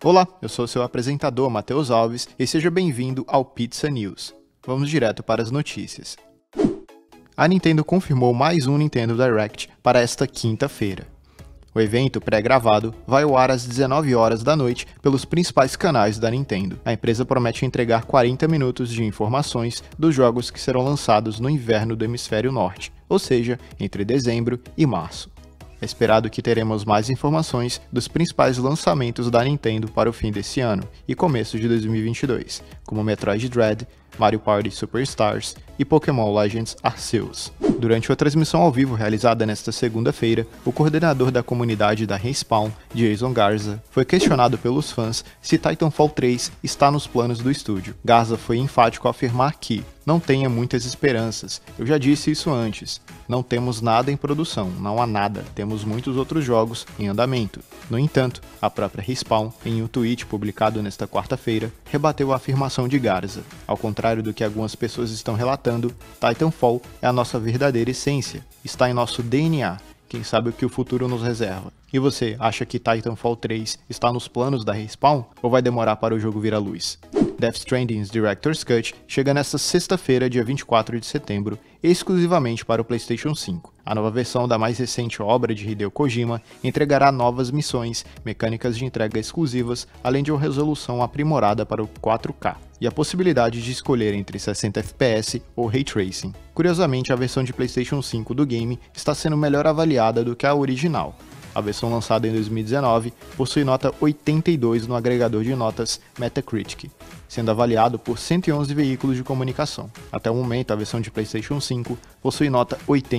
Olá, eu sou seu apresentador, Matheus Alves, e seja bem-vindo ao Pizza News. Vamos direto para as notícias. A Nintendo confirmou mais um Nintendo Direct para esta quinta-feira. O evento pré-gravado vai ao ar às 19 horas da noite pelos principais canais da Nintendo. A empresa promete entregar 40 minutos de informações dos jogos que serão lançados no inverno do Hemisfério Norte, ou seja, entre dezembro e março. É esperado que teremos mais informações dos principais lançamentos da Nintendo para o fim desse ano e começo de 2022, como Metroid Dread, Mario Party Superstars e Pokémon Legends Arceus. Durante uma transmissão ao vivo realizada nesta segunda-feira, o coordenador da comunidade da Respawn, Jason Garza, foi questionado pelos fãs se Titanfall 3 está nos planos do estúdio. Garza foi enfático ao afirmar que não tenha muitas esperanças, eu já disse isso antes, não temos nada em produção, não há nada, temos muitos outros jogos em andamento. No entanto, a própria Respawn, em um tweet publicado nesta quarta-feira, rebateu a afirmação de Garza. Ao contrário do que algumas pessoas estão relatando, Titanfall é a nossa verdadeira essência, está em nosso DNA, quem sabe o que o futuro nos reserva. E você, acha que Titanfall 3 está nos planos da Respawn ou vai demorar para o jogo vir à luz? Death Stranding's Director's Cut chega nesta sexta-feira, dia 24 de setembro, exclusivamente para o PlayStation 5. A nova versão da mais recente obra de Hideo Kojima entregará novas missões, mecânicas de entrega exclusivas, além de uma resolução aprimorada para o 4K, e a possibilidade de escolher entre 60 FPS ou Ray Tracing. Curiosamente, a versão de PlayStation 5 do game está sendo melhor avaliada do que a original. A versão lançada em 2019 possui nota 82 no agregador de notas Metacritic, sendo avaliado por 111 veículos de comunicação. Até o momento, a versão de PlayStation 5 possui nota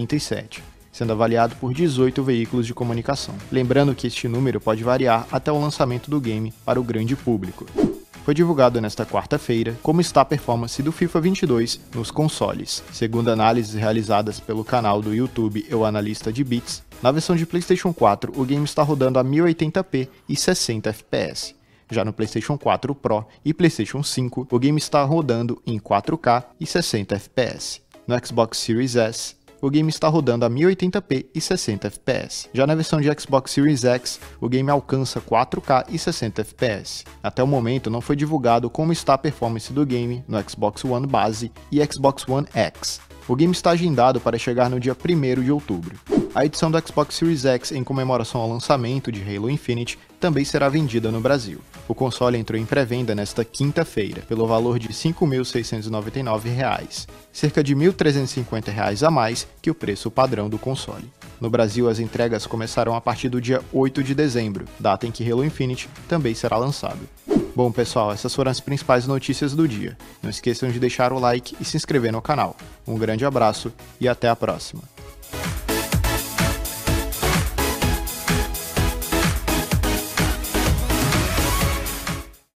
87, sendo avaliado por 18 veículos de comunicação. Lembrando que este número pode variar até o lançamento do game para o grande público. Foi divulgado nesta quarta-feira como está a performance do FIFA 22 nos consoles. Segundo análises realizadas pelo canal do YouTube Eu Analista de Bits, na versão de PlayStation 4 o game está rodando a 1080p e 60 FPS. Já no PlayStation 4 Pro e PlayStation 5, o game está rodando em 4K e 60 FPS. No Xbox Series S, o game está rodando a 1080p e 60 FPS. Já na versão de Xbox Series X, o game alcança 4K e 60 FPS. Até o momento não foi divulgado como está a performance do game no Xbox One base e Xbox One X. O game está agendado para chegar no dia 1º de outubro. A edição do Xbox Series X em comemoração ao lançamento de Halo Infinite também será vendida no Brasil. O console entrou em pré-venda nesta quinta-feira, pelo valor de R$ 5.699, cerca de R$ 1.350 a mais que o preço padrão do console. No Brasil, as entregas começarão a partir do dia 8 de dezembro, data em que Halo Infinite também será lançado. Bom pessoal, essas foram as principais notícias do dia. Não esqueçam de deixar o like e se inscrever no canal. Um grande abraço e até a próxima.